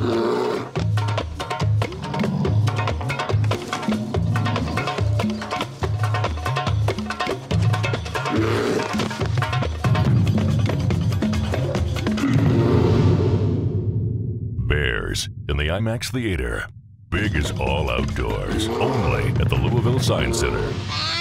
Bears in the IMAX Theatre. Big is all outdoors, only at the Louisville Science Center.